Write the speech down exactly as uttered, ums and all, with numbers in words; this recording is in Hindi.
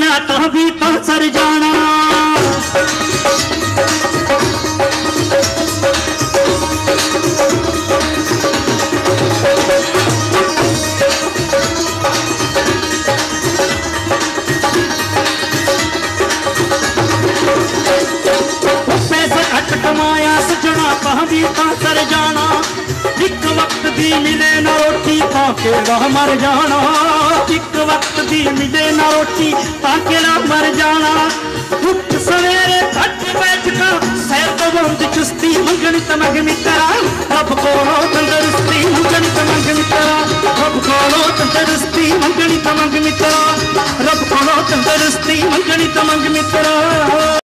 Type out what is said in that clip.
सोनिया तो भी तो सर जाना। कमाया सजना कहाँ भी कहाँ सर जाना। एक वक्त भी मिले न रोटी ताके रह मर जाना। एक वक्त भी मिले न रोटी ताके रह मर जाना। उठ सवेरे घट बैठ का सैर तो बहुत चुस्ती मंगनी तमग मित्रा। रब कोलो तंदरुस्ती मंगनी तमग मित्रा। रब कोलो तंदरुस्ती मंगनी तमग मित्रा। रब कोलो तंदरुस्ती मंगनी तमग मित्रा।